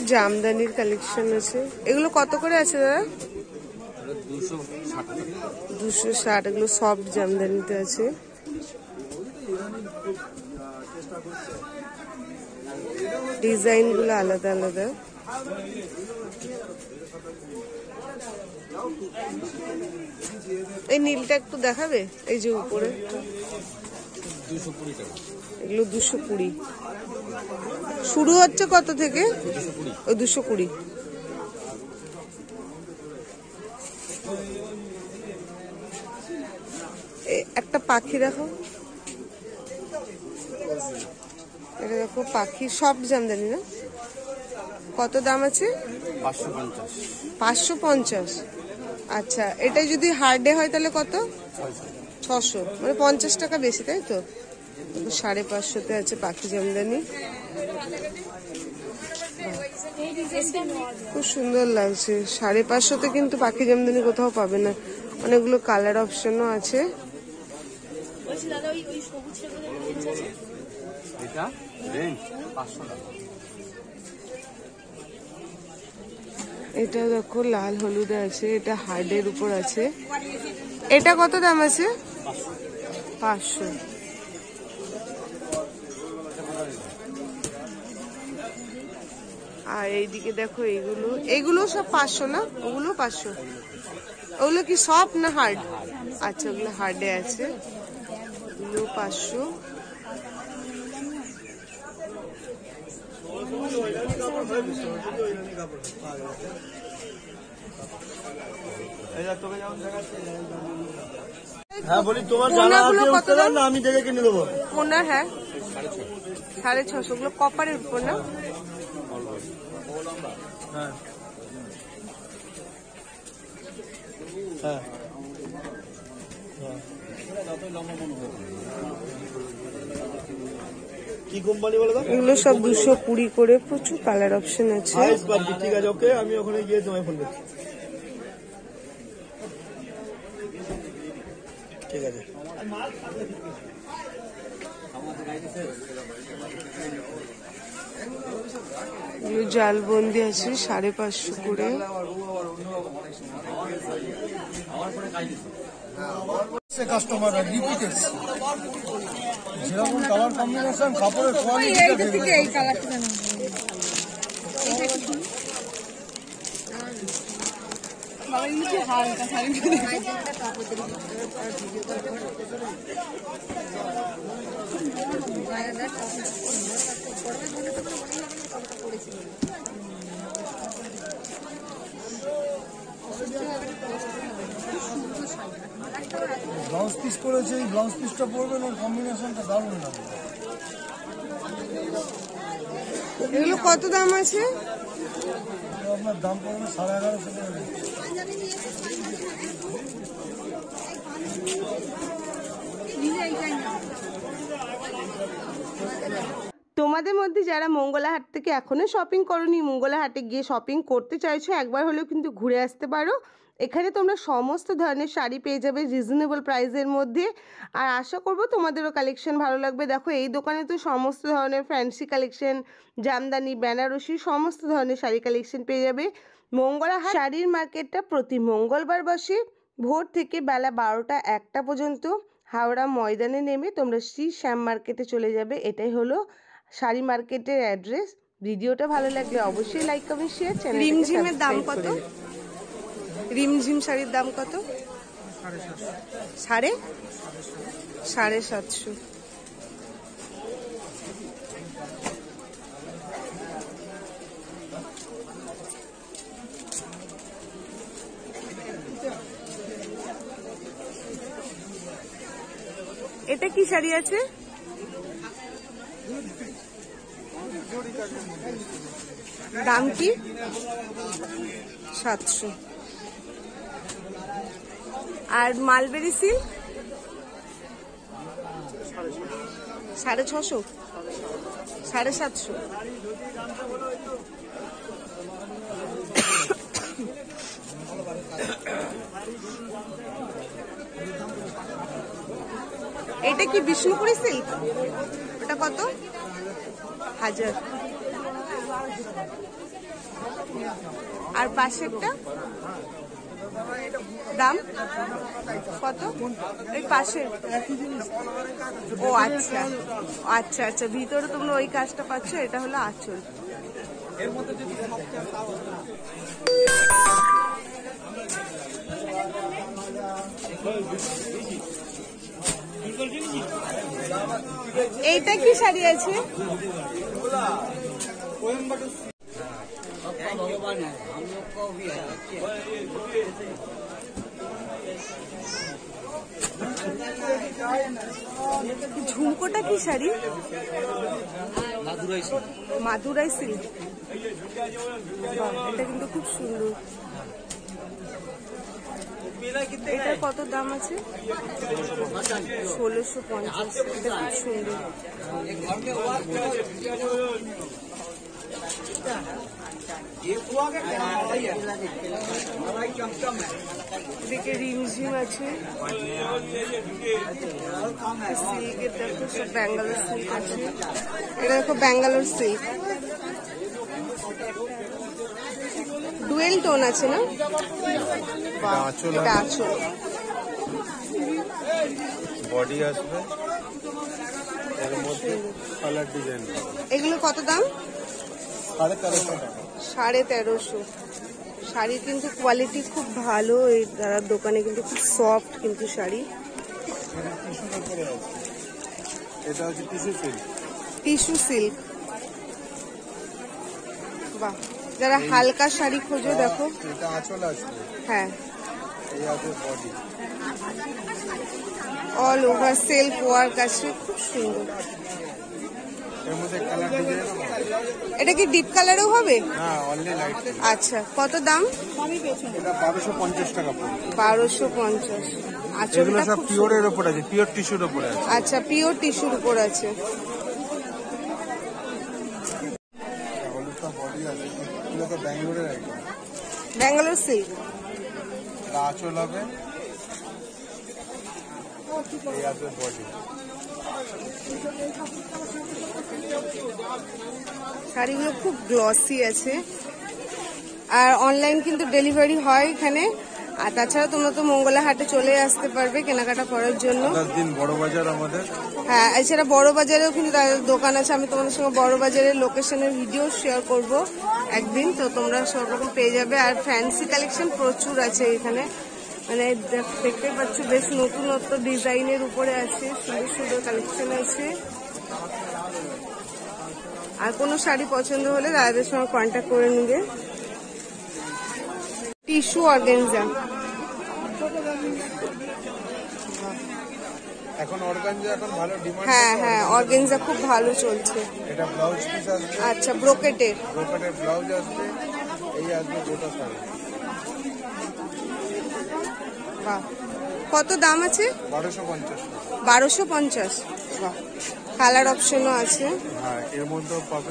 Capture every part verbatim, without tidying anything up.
জামদানির collection আছে। এগুলো কত করে আছে দাদা? দুশো ষাট। এগুলো সফট জামদানিতে আছে। ডিজাইন গুলো আলাদা আলাদা। এই নীলটা একটু দেখাবে? এই যে উপরে এগুলো দুশো কুড়ি। শুরু হচ্ছে কত থেকে? ওই দুশো কুড়ি। একটা পাখি দেখো, এটা দেখো পাখি, সব জামদানি না? কত দাম আছে? পাঁচশো পঞ্চাশ। আচ্ছা, এটা যদি হার্ডে হয় তাহলে কত? ছশো, মানে পঞ্চাশ টাকা বেশি, তাই তো? সাড়ে পাঁচশোতে আছে পাখি জামদানি। খুব সুন্দর লাগছে। সাড়ে পাঁচশোতে কিন্তু পাখি জামদানি কোথাও পাবে না। অনেকগুলো কালার অপশনও আছে। এটা দেখো লাল হলুদে আছে, এটা হার্ডের উপর আছে। এটা কত দাম আছে? পাঁচশো। আর এইদিকে দেখো এইগুলো, এগুলো সব পাঁচশো না? ওগুলো পাঁচশো। ওগুলো কি সফট না হার্ড? আচ্ছা, ওগুলো হার্ডে আছে। ওগুলো পাঁচশো। হ্যাঁ বলি, তোমার জানা আছে না? আমি দেখে কিনে দেবো। কোনা? হ্যাঁ, সাড়ে ছশো। ওগুলো কপারের উপর না? হ্যাঁ হ্যাঁ। কি কোম্পানি বলে দাও? এগুলো সব দুশো কুড়ি করে। প্রচুর কালার অপশন আছে। ঠিক আছে, ওকে, আমি ওখানে গিয়ে তোমায় ফোন করছি। ঠিক আছে। এগুলো জালবন্দি আছে, সাড়ে পাঁচশো করে। কাস্টমাররা রিপিটেড যেরকম কালার কম্বিনেশন, কাপড়ের কোয়ালিটি। ব্লাউজ পিস করেছে, এই ব্লাউজ পিসটা পরবেন, ওর কম্বিনেশনটা দারুণ লাগবে। এগুলো কত দাম আছে? আপনার দাম পড়বে সাড়ে এগারোশো টাকা। তোমাদের মধ্যে যারা মঙ্গলা হাট থেকে এখনো শপিং করোনি, মঙ্গলা হাটে গিয়ে শপিং করতে চাইছো, একবার হলেও কিন্তু ঘুরে আসতে পারো। এখানে তোমরা সমস্ত ধরনের শাড়ি পেয়ে যাবে রিজনেবল প্রাইসের মধ্যে। আর আশা করবো তোমাদেরও কালেকশন ভালো লাগবে। দেখো, এই দোকানে তো সমস্ত ধরনের ফ্যান্সি কালেকশন, জামদানি, বেনারসি, সমস্ত ধরনের শাড়ি কালেকশন পেয়ে যাবে। মঙ্গলা হাট শাড়ির মার্কেটটা প্রতি মঙ্গলবার বসে ভোর থেকে বেলা বারোটা একটা পর্যন্ত। হাওড়া ময়দানে নেমে তোমরা শ্রী শ্যাম মার্কেটে চলে যাবে। এটাই হলো শাড়ি মার্কেটের অ্যাড্রেস। ভিডিওটা ভালো লাগলে অবশ্যই লাইক কমেন্ট শেয়ার। চ্যানেল রিমঝিমের দাম কত? রিমঝিম শাড়ির দাম কত? সাড়ে সাড়ে সাতশো। এটা কি শাড়ি আছে? দাম কি? সাতশো। আর মালবেরি সিল্ক সাড়ে ছশো, সাড়ে সাতশো। এটা কি বিষ্ণুপুরি সিল্ক? ওটা কত? হাজার। আর পাশেরটা দাম কত? এই পাশে? ও আচ্ছা আচ্ছা আচ্ছা, ভিতরে তোমরা ওই কাজটা পাচ্ছ, এটা হলো আঁচল। এইটা কি শাড়ি আছে? ঝুমকোটা কি শাড়ি? মাদুরাই সিল্ক। এটা কিন্তু খুব সুন্দর। এটার কত দাম আছে? ষোলোশো পঞ্চাশ। এটা খুব সুন্দর। এদিকে রিমঝিম আছে, সিল্কের দেখো সব ব্যাঙ্গালোর সিল্ক আছে। এটা দেখো ব্যাঙ্গালোর সিল্ক, ডুয়েল টোন আছে না? এটা আঁচল, বডি আসবে, এর মধ্যে কালার ডিজাইন। এগুলো কত দাম? সাড়ে তেরোশো টাকা। সাড়ে তেরোশো। শাড়ির কিন্তু কোয়ালিটি খুব ভালো, এই দাদার দোকানে কিন্তু খুব সফট কিন্তু শাড়ি। এটা হচ্ছে টিস্যু সিল্ক। টিস্যু সিল্ক, বাহ। যারা হালকা শাড়ি খোঁজো দেখো, এটা আঁচল আসবে। হ্যাঁ, এই আছে body, all over self work আছে, খুব সুন্দর। এর মধ্যে কালার ডিজাইন। এটা কি ডিপ কালারও হবে? হ্যাঁ, অনলি লাইট। আচ্ছা, কত দাম? এটা বারোশো পঞ্চাশ টাকা পড়বে। বারোশো পঞ্চাশ। এগুলো আঁচলটা সব খুব পিওরের উপর আছে, পিওর টিস্যুর উপরে আছে। আচ্ছা, পিওর টিস্যুর উপর আছে। এগুলো সব বডি আছে, এগুলো তো ব্যাঙ্গালোরের আইটেম। ব্যাঙ্গালোর সিল্ক। এটা আঁচল হবে, এই আছে বডি। শাড়িগুলো খুব গ্লসি আছে, আর অনলাইন কিন্তু ডেলিভারি হয় এখানে। আর তাছাড়া তোমরা তো মঙ্গলা হাটে চলে আসতে পারবে কেনাকাটা করার জন্য। দশ দিন বড় বাজার আমাদের। হ্যাঁ, এছাড়া বড় বাজারেও কিন্তু তাদের দোকান আছে। আমি তোমাদের সঙ্গে বড় বাজারের লোকেশনের ভিডিও শেয়ার করব একদিন, তো তোমরা সব রকম পেয়ে যাবে। আর ফ্যান্সি কালেকশন প্রচুর আছে এখানে, মানে দেখতে পাচ্ছ বেশ নতুনত্ব ডিজাইনের উপরে আছে, সুন্দর সুন্দর কালেকশন আছে। আর কোনো শাড়ি পছন্দ হলে দাদাদের সঙ্গে কন্ট্যাক্ট করে নিবে। টিস্যু অর্গানজা, এখন অর্গানজা এখন ভালো ডিমান্ড। হ্যাঁ হ্যাঁ, অর্গানজা খুব ভালো চলছে। এটা ব্লাউজ পিস আসবে, আচ্ছা, ব্রোকেটের। ব্রোকেটের ব্লাউজ আসবে, এই আসবে গোটা শাড়ি। বাহ, কত দাম আছে? বারোশো পঞ্চাশ। বারোশো পঞ্চাশ। বাহ, কালার অপশনও আছে। হ্যাঁ, এর মধ্যেও পাবে।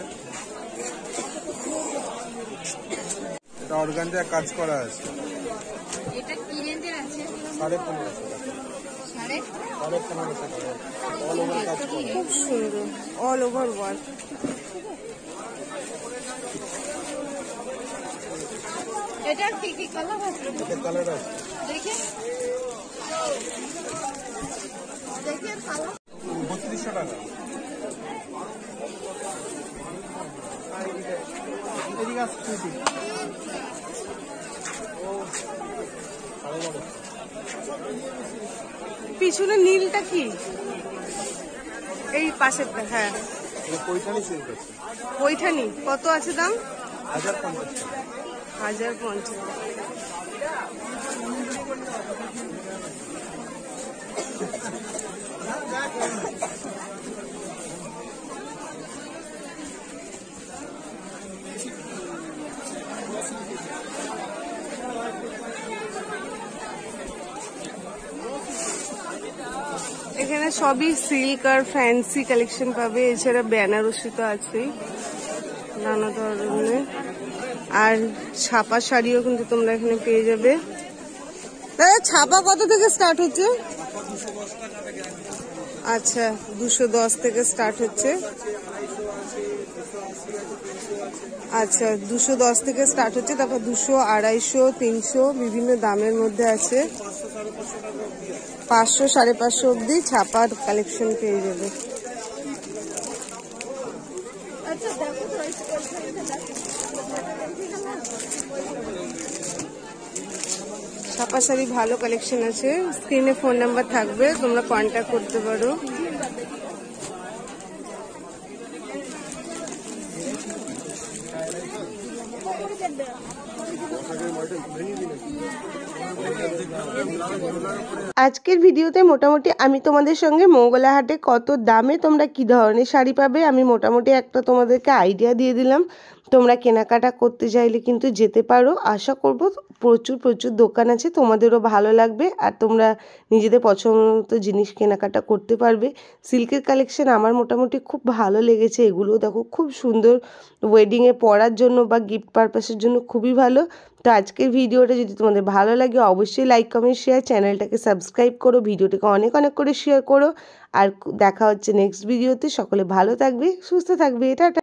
এটা অর্গানজা কাজ করা আছে। এটা কি রেঞ্জের আছে? সাড়ে পনেরোশো টাকা। সাড়ে সাড়ে পনেরোশো টাকা অল ওভার কাজ করা। খুব সুন্দর, অল ওভার ওয়ার্ক। এটার কি কি কালার আছে? এটা কালার আছে। দেখে দেখে কালার বত্রিশশো টাকা। এদিকে আসছে পিছনে নীলটা কি? এই পাশেরটা? হ্যাঁ, পৈঠানি সিল্ক আছে। পৈঠানি কত আছে দাম? হাজার পঞ্চাশ টাকা। হাজার পঞ্চাশ। এখানে সবই সিল্ক আর ফ্যান্সি কালেকশন পাবে, এছাড়া বেনারসি তো আছেই নানা ধরনের, আর ছাপা শাড়িও কিন্তু তোমরা এখানে পেয়ে যাবে। দাদা, ছাপা কত থেকে স্টার্ট হচ্ছে? আচ্ছা, দুশো দশ থেকে স্টার্ট হচ্ছে। আচ্ছা, দুশো দশ থেকে স্টার্ট হচ্ছে, তারপর দুশো, আড়াইশো, তিনশো বিভিন্ন দামের মধ্যে আছে। পাঁচশো, সাড়ে পাঁচশো অবধি ছাপার কালেকশন পেয়ে যাবে। ছাপা শাড়ি ভালো কালেকশন আছে, স্ক্রিনে ফোন নাম্বার থাকবে, তোমরা কন্ট্যাক্ট করতে পারো। আজকের ভিডিওতে মোটামুটি আমি তোমাদের সঙ্গে মঙ্গলা হাটে কত দামে তোমরা কি ধরনের শাড়ি পাবে আমি মোটামুটি একটা তোমাদেরকে আইডিয়া দিয়ে দিলাম। তোমরা কেনাকাটা করতে চাইলে কিন্তু যেতে পারো। আশা করব প্রচুর প্রচুর দোকান আছে, তোমাদেরও ভালো লাগবে আর তোমরা নিজেদের পছন্দ মতো জিনিস কেনাকাটা করতে পারবে। সিল্কের কালেকশন আমার মোটামুটি খুব ভালো লেগেছে, এগুলো দেখো খুব সুন্দর, ওয়েডিংয়ে পরার জন্য বা গিফট পারপাসের জন্য খুবই ভালো। তো আজকের ভিডিওটা যদি তোমাদের ভালো লাগে অবশ্যই লাইক, কমেন্ট, শেয়ার, চ্যানেলটাকে সাবস্ক্রাইব করো, ভিডিওটাকে অনেক অনেক করে শেয়ার করো। আর দেখা হচ্ছে নেক্সট ভিডিওতে। সকলে ভালো থাকবে, সুস্থ থাকবে। টাটা।